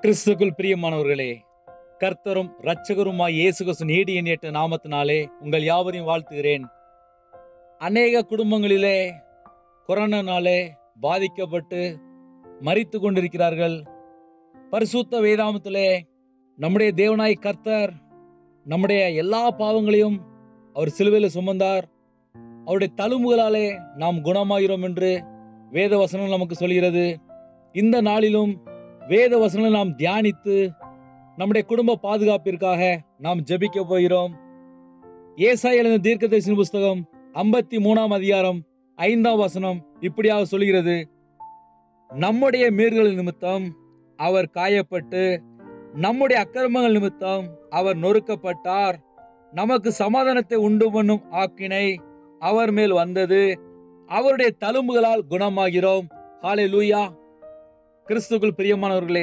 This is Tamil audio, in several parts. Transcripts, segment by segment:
கிறிஸ்துக்குள் பிரியமானவர்களே, கர்த்தரும் இரட்சகருமாய் இயேசு கிறிஸ்து நீடி எண்ணற்ற நாமத்தினாலே உங்கள் யாவரையும் வாழ்த்துகிறேன். அநேக குடும்பங்களிலே கொரோனானாலே பாதிக்கப்பட்டு மரித்து கொண்டிருக்கிறார்கள். பரிசுத்த வேதாமத்திலே நம்முடைய தேவனாய் கர்த்தர் நம்முடைய எல்லா பாவங்களையும் அவர் சிலுவையில் சுமந்தார். அவருடைய தழும்புகளாலே நாம் குணமாகிறோம் என்று வேத வசனம் நமக்கு சொல்கிறது. இந்த நாளிலும் வேத வசனங்களை நாம் தியானித்து நம்முடைய குடும்ப பாதுகாப்பிற்காக நாம் ஜெபிக்க போகிறோம். ஏசாயா எழுதின தீர்க்கதரிசன புஸ்தகம் 53 அதிகாரம் 5 வசனம் இப்படியாக சொல்கிறது: நம்முடைய மீறுதல் நிமித்தம் அவர் காயப்பட்டு, நம்முடைய அக்கிரமங்கள் நிமித்தம் அவர் நொறுக்கப்பட்டார். நமக்கு சமாதானத்தை உண்டு பண்ணும் ஆக்கினை அவர் மேல் வந்தது. அவருடைய தழும்புகளால் குணமாகிறோம். ஹல்லேலூயா. கிறிஸ்துக்குள் பிரியமானவர்களே,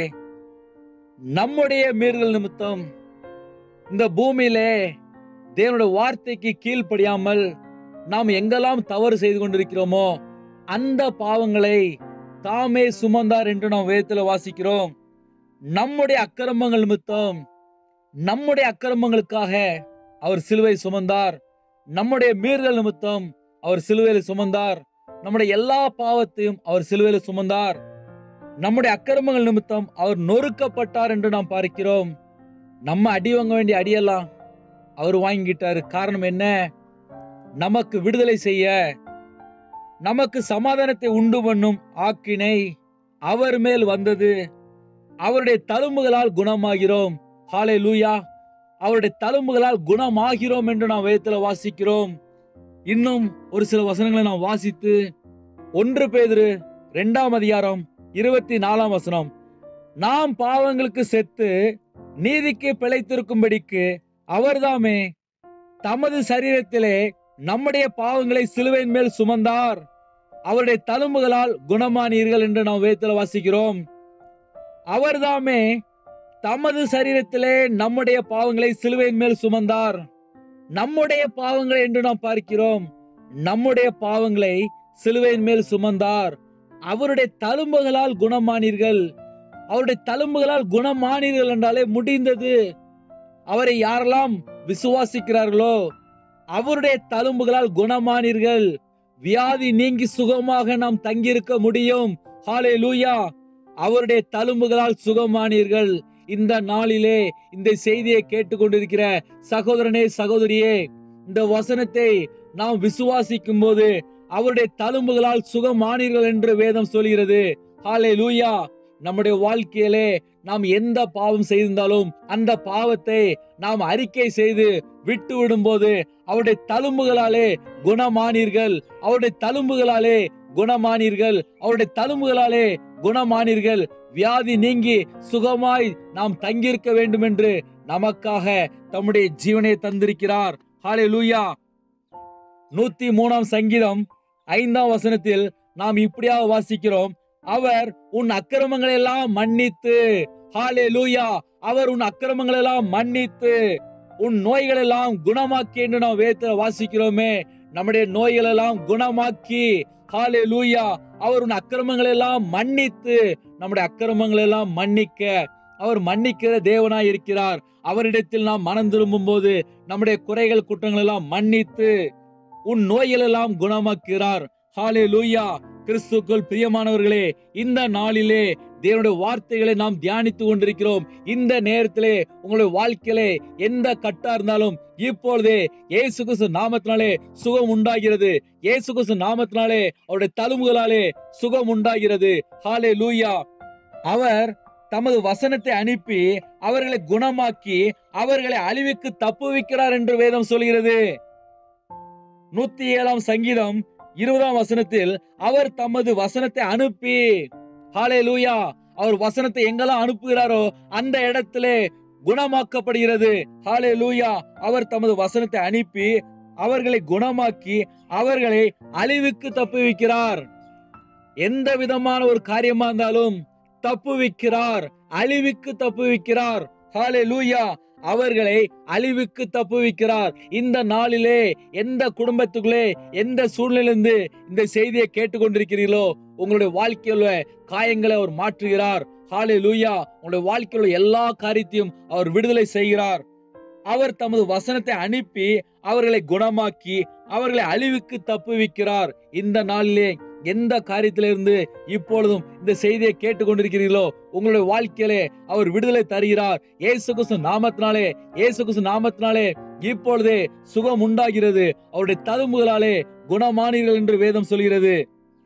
நம்முடைய மீறுதல் நிமித்தம் இந்த பூமியிலே தேவனுடைய வார்த்தைக்கு கீழ்ப்படியாமல் நாம் எங்கெல்லாம் தவறு செய்து கொண்டிருக்கிறோமோ அந்த பாவங்களை தாமே சுமந்தார் என்று நாம் வேதத்தில் வாசிக்கிறோம். நம்முடைய அக்கிரமங்கள் நிமித்தம், நம்முடைய அக்கிரமங்களுக்காக அவர் சிலுவை சுமந்தார். நம்முடைய மீறுதல் நிமித்தம் அவர் சிலுவையில் சுமந்தார். நம்முடைய எல்லா பாவத்தையும் அவர் சிலுவையில் சுமந்தார். நம்முடைய அக்கிரமங்கள் நிமித்தம் அவர் நொறுக்கப்பட்டார் என்று நாம் பார்க்கிறோம். நம்ம அடி வாங்க வேண்டிய அடியெல்லாம் அவர் வாங்கிட்டாரு. காரணம் என்ன? நமக்கு விடுதலை செய்ய, நமக்கு சமாதானத்தை உண்டு பண்ணும் ஆக்கினை அவர் மேல் வந்தது. அவருடைய தழும்புகளால் குணமாகிறோம். ஹல்லேலூயா. அவருடைய தழும்புகளால் குணமாகிறோம் என்று நாம் வேதத்தில் வாசிக்கிறோம். இன்னும் ஒரு சில வசனங்களை நாம் வாசித்து 1 பேதுரு 2 அதிகாரம் 24 வசனம்: நாம் பாவங்களுக்கு செத்து நீதிக்கு பிழைத்திருக்கும்படிக்கு அவர்தாமே தமது சரீரத்திலே நம்முடைய பாவங்களை சிலுவையின் மேல் சுமந்தார். அவருடைய தழும்புகளால் குணமானீர்கள் என்று நாம் வேதத்தில் வாசிக்கிறோம். அவர்தாமே தமது சரீரத்திலே நம்முடைய பாவங்களை சிலுவையின் மேல் சுமந்தார். நம்முடைய பாவங்களை என்று நாம் பார்க்கிறோம். நம்முடைய பாவங்களை சிலுவையின் மேல் சுமந்தார். அவருடைய தழும்புகளால் குணமானீர்கள். அவருடைய தழும்புகளால் குணமானீர்கள் என்றாலே முடிந்தது. அவரை யாரெல்லாம் விசுவாசிக்கிறார்களோ அவருடைய தழும்புகளால் குணமானீர்கள். வியாதி நீங்கி சுகமாக நாம் தங்கியிருக்க முடியும். ஹல்லேலூயா. அவருடைய தழும்புகளால் சுகமானீர்கள். இந்த நாளிலே இந்த செய்தியை கேட்டுக்கொண்டிருக்கிற சகோதரனே, சகோதரியே, இந்த வசனத்தை நாம் விசுவாசிக்கும் போது அவருடைய தழும்புகளால் சுகமானீர்கள் என்று வேதம் சொல்கிறது. ஹல்லேலூயா. நம்முடைய வாழ்க்கையிலே நாம் எந்த பாவம் செய்திருந்தாலும் அந்த பாவத்தை நாம் அறிக்கை செய்து விட்டு விடும் போது அவருடைய தழும்புகளாலே குணமானீர்கள். அவருடைய தழும்புகளாலே குணமானீர்கள். அவருடைய தழும்புகளாலே குணமானீர்கள். வியாதி நீங்கி சுகமாய் நாம் தங்கியிருக்க வேண்டும் என்று நமக்காக தம்முடைய ஜீவனை தந்திருக்கிறார். ஹல்லேலூயா. 103 சங்கீதம் 5 வசனத்தில் நாம் இப்படியாக வாசிக்கிறோம்: அவர் உன் அக்கிரமங்களை எல்லாம் மன்னித்து, ஹல்லேலூயா, அவர் உன் அக்கிரமங்களை எல்லாம் மன்னித்து உன் நோய்கள் எல்லாம் குணமாக்கி என்று நாம் வேதத்தில் வாசிக்கிறோமே. நம்முடைய நோய்கள் எல்லாம் குணமாக்கி, ஹல்லேலூயா, அவர் உன் அக்கிரமங்களை எல்லாம் மன்னித்து, நம்முடைய அக்கிரமங்களை எல்லாம் மன்னிக்க அவர் மன்னிக்கிற தேவனாய் இருக்கிறார். அவரிடத்தில் நாம் மனம் திரும்பும் போது நம்முடைய குறைகள் குற்றங்கள் எல்லாம் மன்னித்து உன் நோய்கள் எல்லாம் குணமாக்குகிறார். ஹல்லேலூயா. கிறிஸ்துக்குள் பிரியமானவர்களே, இந்த நாளிலே தேவனுடைய வார்த்தைகளை நாம் தியானித்து கொண்டிருக்கிறோம். இந்த நேரத்திலே உங்களுடைய வாழ்க்கையிலே எந்த கட்டா இருந்தாலும் இப்பொழுதே இயேசு கிறிஸ்து நாமத்தினாலே சுகம் உண்டாகிறது. இயேசு கிறிஸ்து நாமத்தினாலே அவருடைய தழும்புகளாலே சுகம் உண்டாகிறது. ஹல்லேலூயா. அவர் தமது வசனத்தை அனுப்பி அவர்களை குணமாக்கி அவர்களை அழிவுக்கு தப்புவிக்கிறார் என்று வேதம் சொல்கிறது. 107 சங்கீதம் 20 வசனத்தில் அவர் தமது வசனத்தை அனுப்பி, ஹல்லேலூயா, அவர் வசனத்தை எங்கெல்லாம் அனுப்புகிறாரோ அந்த இடத்திலே குணமாக்கப்படுகிறது. ஹல்லேலூயா. அவர் தமது வசனத்தை அனுப்பி அவர்களை குணமாக்கி அவர்களை அழிவுக்கு தப்புவிக்கிறார். எந்த விதமான ஒரு காரியமா இருந்தாலும் தப்புவிக்கிறார், அழிவுக்கு தப்புவிக்கிறார். ஹல்லேலூயா. அவர்களை அழிவுக்கு தப்புவிக்கிறார். இந்த நாளிலே எந்த குடும்பத்துக்குள்ளே எந்த சூழ்நிலையிலிருந்து இந்த செய்தியை கேட்டுக்கொண்டிருக்கிறீர்களோ உங்களுடைய வாழ்க்கையில காயங்களை அவர் மாற்றுகிறார். ஹalleluya. உங்களுடைய வாழ்க்கையில எல்லா காரியத்தையும் அவர் விடுதலை செய்கிறார். அவர் தமது வசனத்தை அனுப்பி அவர்களை குணமாக்கி அவர்களை அழிவுக்கு தப்புவிக்கிறார். இந்த நாளிலே எந்த காரியத்திலிருந்து இப்பொழுதும் இந்த செய்தியை கேட்டுக்கொண்டிருக்கிறீர்களோ உங்களுடைய வாழ்க்கையிலே அவர் விடுதலை தருகிறார். இயேசு கிறிஸ்து நாமத்தினாலே, இயேசு கிறிஸ்து நாமத்தினாலே இப்பொழுதே சுகம் உண்டாகிறது. அவருடைய தழும்புகளாலே குணமானீர்கள் என்று வேதம் சொல்கிறது.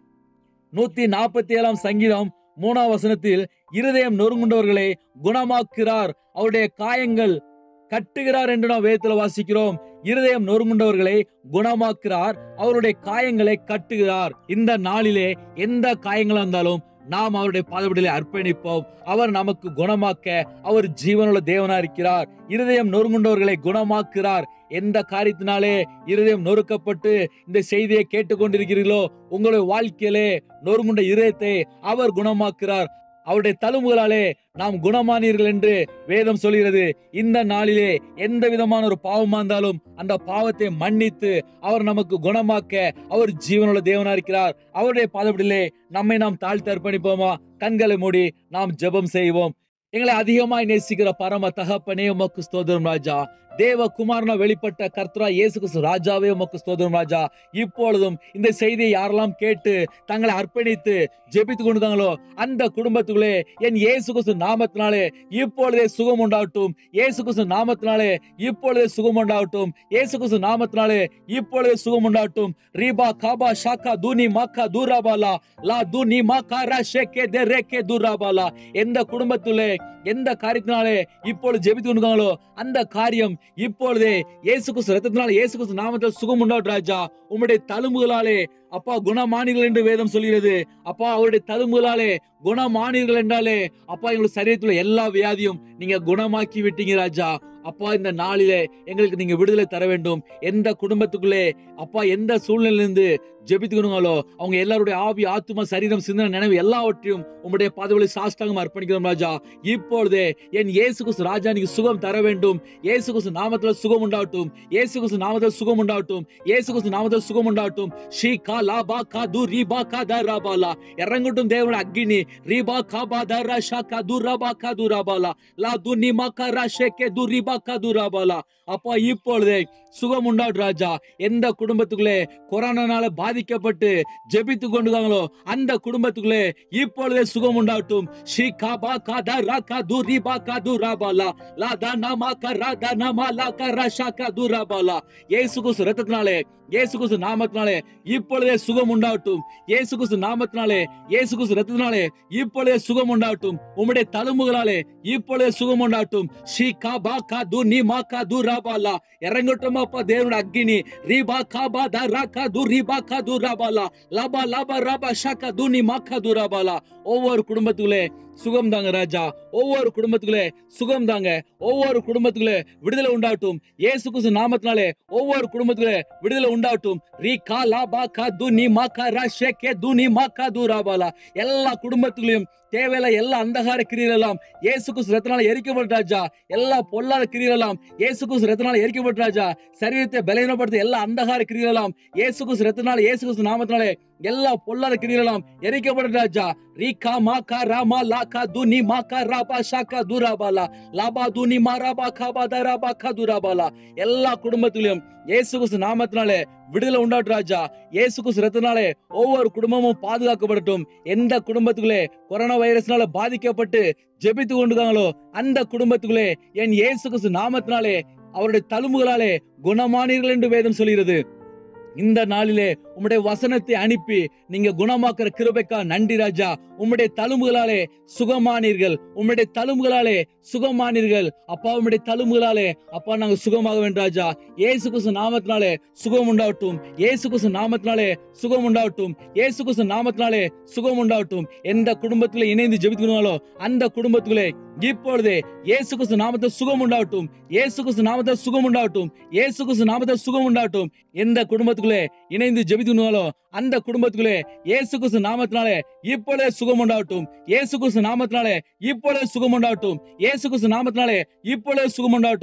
147 சங்கீதம் 3 வசனத்தில் இருதயம் நொறுங்குண்டவர்களை குணமாக்குகிறார், அவருடைய காயங்கள் கட்டுகிறார் என்று நாம் வேதத்தில் வாசிக்கிறோம். இருதயம் நொறுங்குண்டவர்களை குணமாக்குகிறார், அவருடைய காயங்களை கட்டுகிறார். இந்த நாளிலே எந்த காயங்களா இருந்தாலும் நாம் அவருடைய பாதபடியிலே அர்ப்பணிப்போம். அவர் நமக்கு குணமாக்க அவர் ஜீவனுள்ள தேவனா இருக்கிறார். இருதயம் நொறுங்குண்டவர்களை குணமாக்குகிறார். எந்த காரியத்தினாலே இருதயம் நொறுக்கப்பட்டு இந்த செய்தியை கேட்டுக்கொண்டிருக்கிறீர்களோ உங்களுடைய வாழ்க்கையிலே நொறுங்குண்ட இருதயத்தை அவர் குணமாக்குகிறார். அவருடைய தழும்புகளாலே நாம் குணமானீர்கள் என்று வேதம் சொல்கிறது. இந்த நாளிலே எந்த விதமான ஒரு பாவமா இருந்தாலும் அந்த பாவத்தை மன்னித்து அவர் நமக்கு குணமாக்க அவர் ஜீவனுள்ள தேவனா இருக்கிறார். அவருடைய பாதபடியிலே நம்மை நாம் தாழ்த்தி அர்ப்பணிப்போமா? கண்களை மூடி நாம் ஜெபம் செய்வோம். எங்களை அதிகமாய் நேசிக்கிற பரம தகப்பனே, உமக்கு ஸ்தோத்திரம் ராஜா. தேவ குமாரனா வெளிப்பட்ட கர்த்தரா இயேசு கிறிஸ்து ராஜாவே, உமக்கு ஸ்தோத்திரம் ராஜா. இப்பொழுதும் இந்த செய்தியை யாரெல்லாம் கேட்டு தங்களை அர்ப்பணித்து ஜெபித்துக் கொண்டாங்களோ அந்த குடும்பத்துக்குள்ளே என் இயேசு கிறிஸ்து நாமத்தினாலே இப்பொழுதே சுகம் உண்டாகட்டும். இயேசு கிறிஸ்து நாமத்தினாலே இப்பொழுதே சுகம் உண்டாகட்டும். இயேசு கிறிஸ்து நாமத்தினாலே இப்பொழுதே சுகம் உண்டாகட்டும். ரீபா காபா ஷாக்கா தூனி மாக்கா தூராபாலா லா தூனி மாக்கா ரா ஷேகே தே ரேகே தூராபாலா. எந்த குடும்பத்திலே எந்த காரியத்தினாலே இப்பொழுது ஜெபித்துக் கொண்டாங்களோ அந்த காரியம் இப்பொழுதே இயேசு கிறிஸ்து இரத்தத்தினாலே இயேசு கிறிஸ்து நாமத்தில் சுகம் உண்டாகட்டும் ராஜா. உம்முடைய தழும்புகளாலே அப்பா குணமானீர்கள் என்று வேதம் சொல்கிறது. அப்பா அவருடைய தழும்புகளாலே குணமானீர்கள் என்றாலே அப்பா எங்களுடைய சரீரத்துல எல்லா வியாதியும் நீங்க குணமாக்கி விட்டீங்க ராஜா. அப்பா இந்த நாளிலே எங்களுக்கு நீங்க விடுதலை தர வேண்டும். எந்த குடும்பத்துக்குள்ளே அப்பா எந்த சூழ்நிலையிலிருந்து ஜெபித்துக்கணுங்களோ அவங்க எல்லாருடைய ஆவி ஆத்தும சரீரம் சிந்தனை நினைவு எல்லாவற்றையும் உங்களுடைய பாதவழி சாஷ்டாங்கம் அர்ப்பணிக்கிறோம் ராஜா. இப்பொழுதே என் இயேசு கிறிஸ்து ராஜா நீங்க சுகம் தர வேண்டும். இயேசு கிறிஸ்து நாமத்துல சுகம் உண்டாகட்டும். இயேசு கிறிஸ்து நாமத்துல சுகம் உண்டாகட்டும். இயேசு கிறிஸ்து நாமத்துல சுகம் உண்டாகட்டும். ஷீ கா லா பா கா து ரீ பா கா த ரா பா லா. இறங்கட்டும் தேவனுடைய அக்கினி. ரீ பா கா பா த ரா ஷா கா து ரா பா கா து ரா பா லா லா து நி மா கா ரா ஷே கே து ரீ பா கா து ரா பா லா. அப்பா இப்பொழுதே சுகம் உண்டாகட்டும் ராஜா. எந்த குடும்பத்துக்குள்ளே கொரோனானால பாதிக்கப்பட்டு ஜெபித்துக் கொண்டுதாங்களோ அந்த குடும்பத்துக்குள்ளே இப்பொழுதே சுகம் உண்டாகட்டும். ஷீ கா பா கா த ரா கா து ரீ பா கா து ரா பா லா லா த ந மா கா ரா த ந மா லா கா ரா ஷா கா து ரா பா லா. இயேசு கிறிஸ்து இரத்தத்தினாலே இயேசு கிறிஸ்து நாமத்தினாலே இப்பொழுதே சுகம் உண்டாகட்டும். இயேசு கிறிஸ்து நாமத்தினாலே இயேசு கிறிஸ்து இரத்தத்தினாலே இப்பொழுதே சுகம் உண்டாகட்டும். உம்முடைய தழும்புகளாலே இப்பொழுதே சுகம் உண்டாகட்டும். ஷீ கா பா கா து நி மா கா து ரா பா லா. இறங்கட்டும் அப்பா தேவனுடைய அக்கினி. ரீ பா கா பா த ரா கா து ரீ பா கா து ரா பா லா லா பா லா பா ரா பா ஷா கா து நி மா கா து ரா பா லா. ஒவ்வொரு குடும்பத்துக்குள்ளே சுகம் தாங்க ராஜா. ஒவ்வொரு குடும்பத்துக்குள்ளே சுகம் தாங்க. ஒவ்வொரு குடும்பத்துக்குள்ளே விடுதலை உண்டாகட்டும். இயேசு கிறிஸ்து நாமத்தினாலே ஒவ்வொரு குடும்பத்துக்குள்ளே விடுதலை உண்டாகட்டும். ரீ கா லா பா கா து நி மா கா ரா ஷே கே து நி மா கா து ரா பா லா. எல்லா குடும்பத்துக்குள்ளேயும் தேவையில்ல எல்லா அந்தகார கிரியைகள் எல்லாம் இயேசு கிறிஸ்து இரத்தத்தினால எரிக்கப்பட்ட ராஜா. எல்லா பொல்லாத கிரியைகள் எல்லாம் இயேசு கிறிஸ்து இரத்தத்தினால எரிக்கப்பட்ட ராஜா. சரீரத்தை பலவீனப்படுத்த எல்லா அந்தகார கிரியைகள் எல்லாம் இயேசு கிறிஸ்து இரத்தத்தினால இயேசு கிறிஸ்து நாமத்தினாலே எல்லா பொல்லாத கிரியைகள் எல்லாம் எரிக்கப்பட்ட ராஜா. ரீ கா மா கா ரா மா லா கா து நி மா கா ரா பா ஷா கா து ரா பா லா லா பா து நி மா ரா பா கா பா த ரா பா கா து ரா பா லா. எல்லா குடும்பத்திலும் இயேசு கிறிஸ்து நாமத்தினாலே விடுதலை உண்டாகட்டும் ராஜா. இயேசு கிறிஸ்து இரத்தத்தினாலே ஒவ்வொரு குடும்பமும் பாதுகாக்கப்படட்டும். எந்த குடும்பத்துக்குள்ளே கொரோனா வைரஸ்னால பாதிக்கப்பட்டு ஜெபித்து கொண்டுதாங்களோ அந்த குடும்பத்துக்குள்ளே என் இயேசு கிறிஸ்து நாமத்தினாலே அவருடைய தழும்புகளாலே குணமானீர்கள் என்று வேதம் சொல்கிறது. இந்த நாளிலே உம்முடைய வசனத்தை அனுப்பி நீங்க குணமாக்குற கிருபைக்கா நன்றி ராஜா. உம்முடைய தழும்புகளாலே சுகமானீர்கள். உம்முடைய தழும்புகளாலே சுகமானீர்கள் அப்பா. உம்முடைய தழும்புகளாலே அப்பா நாங்க சுகமாக வேண்டும் ராஜா. இயேசு கிறிஸ்து நாமத்தினாலே சுகம் உண்டாகட்டும். இயேசு கிறிஸ்து நாமத்தினாலே சுகம் உண்டாகட்டும். இயேசு கிறிஸ்து நாமத்தினாலே சுகம் உண்டாகட்டும். எந்த குடும்பத்திலே இணைந்து ஜெபித்துக்கணுங்களோ அந்த குடும்பத்துக்குள்ளே இப்பொழுதே இயேசு கிறிஸ்து நாமத்தில் சுகம் உண்டாகட்டும். இயேசு கிறிஸ்து நாமத்தில் சுகம் உண்டாகட்டும். இயேசு கிறிஸ்து நாமத்தில் சுகம் உண்டாகட்டும். எந்த குடும்பத்துக்குள்ளே இணைந்து ஜெபித்துக்கணுங்களோ அந்த குடும்பத்துக்குள்ளே இயேசு கிறிஸ்து நாமத்தினாலே இப்பொழுதே சுகம் உண்டாகட்டும். இயேசு கிறிஸ்து நாமத்தினாலே இப்பொழுதே சுகம் உண்டாகட்டும். இயேசு கிறிஸ்து நாமத்தினாலே இப்பொழுதே சுகம் உண்டாகட்டும்.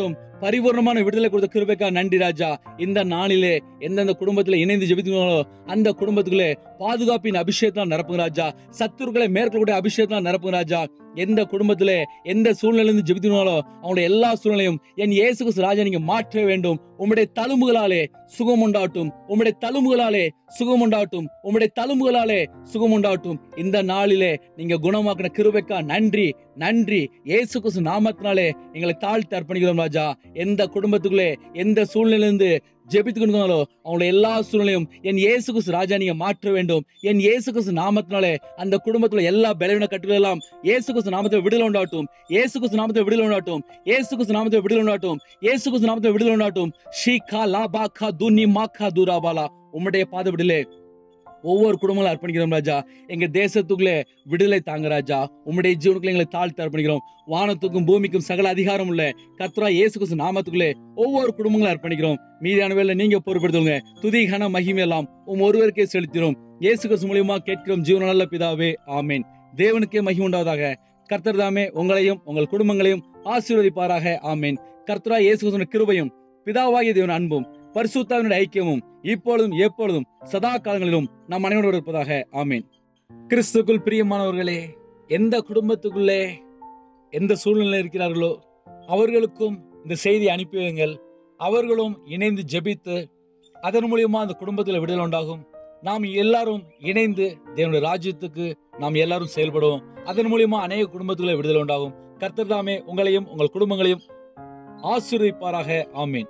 பரிபூர்ணமான விடுதலை கொடுத்த கிருபைக்கா நன்றி ராஜா. இந்த நாளிலே எந்தெந்த குடும்பத்துல இணைந்து ஜெபிக்கிறீங்களோ அந்த குடும்பத்துக்குள்ளே பாதுகாப்பின் அபிஷேகத்தால் நிரப்புங்க ராஜா. சத்துருக்களை மேற்கொள்ளக்கூடிய அபிஷேகத்தால் நிரப்புங்க ராஜா. எந்த குடும்பத்திலே எந்த சூழ்நிலையிலிருந்து ஜெபிக்கிறீங்களோ அவங்களுடைய எல்லா சூழ்நிலையும் என் இயேசு கிறிஸ்து ராஜா நீங்க மாற்ற வேண்டும். உம்முடைய தழும்புகளாலே சுகம் உண்டாட்டும், உம்முடைய தழும்புகளாலே சுகம் உண்டாட்டும், உம்முடைய தழும்புகளாலே சுகம் உண்டாட்டும். இந்த நாளிலே நீங்க குணமாக்கின கிருபைக்கா நன்றி நன்றி. இயேசு கிறிஸ்து நாமத்தினாலே எங்களை தாழ்த்தி அர்ப்பணிக்கிறோம் ராஜா. எந்த குடும்பத்துக்குள்ளே எந்த சூழ்நிலையிலிருந்து ஜெபித்துக்கொண்டாலோ அவங்களுடைய எல்லா சூழ்நிலையும் என் இயேசு கிறிஸ்து ராஜா நீங்க மாற்ற வேண்டும். என் இயேசு கிறிஸ்து நாமத்தினாலே அந்த குடும்பத்துல எல்லா பலவீன கட்டுகள் எல்லாம் இயேசு கிறிஸ்து நாமத்தை விடுதலை உண்டாட்டும். இயேசு கிறிஸ்து நாமத்தை விடுதலை உண்டாட்டும். இயேசு கிறிஸ்து நாமத்தை விடுதலை உண்டாட்டும். இயேசு கிறிஸ்து நாமத்தை விடுதலை உண்டாட்டும். ஷீகா லாபாகா துனி மாகா துராபாலா. உம்முடைய பாத விடுதலை ஒவ்வொரு குடும்பங்களும் அர்ப்பணிக்கிறோம் ராஜா. எங்க தேசத்துக்குள்ளே விடுதலை தாங்க ராஜா. உம்முடைய ஜீவனுக்குள்ள எங்களை தாழ்த்தி அர்ப்பணிக்கிறோம். வானத்துக்கும் பூமிக்கும் சகல அதிகாரம் உள்ள கர்த்தராகிய இயேசு கிறிஸ்து நாமத்துக்குள்ளே ஒவ்வொரு குடும்பங்களும் அர்ப்பணிக்கிறோம். மீதியான வேலை நீங்க பொறுப்படுத்துங்க. துதி கன மகிமை எல்லாம் ஒருவருக்கே செலுத்தினோம். இயேசு கிறிஸ்து மூலியமா கேட்கிறோம் ஜீவன நல்ல பிதாவே, ஆமேன். தேவனுக்கே மகிமை உண்டாவதாக. கர்த்தர் தாமே உங்களையும் உங்கள் குடும்பங்களையும் ஆசீர்வதிப்பாராக, ஆமேன். கர்த்தராகிய இயேசு கிறிஸ்துவின் கிருபையும் பிதாவாகிய தேவன் அன்பும் பரிசுத்தாவினுடைய ஐக்கியமும் இப்பொழுதும் எப்பொழுதும் சதா காலங்களிலும் நம் அனைவரோடு இருப்பதாக, ஆமீன். கிறிஸ்துக்குள் பிரியமானவர்களே, எந்த குடும்பத்துக்குள்ளே எந்த சூழ்நிலை இருக்கிறார்களோ அவர்களுக்கும் இந்த செய்தி அனுப்பி வையுங்கள். அவர்களும் இணைந்து ஜெபித்து அதன் மூலியமா அந்த குடும்பத்தில் விடுதலை உண்டாகும். நாம் எல்லாரும் இணைந்து தேவனுடைய ராஜ்யத்துக்கு நாம் எல்லாரும் செயல்படுவோம். அதன் மூலியமா அநேக குடும்பத்துக்குள்ளே விடுதலை உண்டாகும். கர்த்தர் தாமே உங்களையும் உங்கள் குடும்பங்களையும் ஆசீர்வதிப்பாராக, ஆமீன்.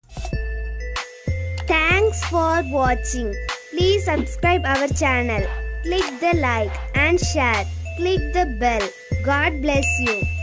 Thanks for watching. Please subscribe our channel. Click the like and share. Click the bell. God bless you.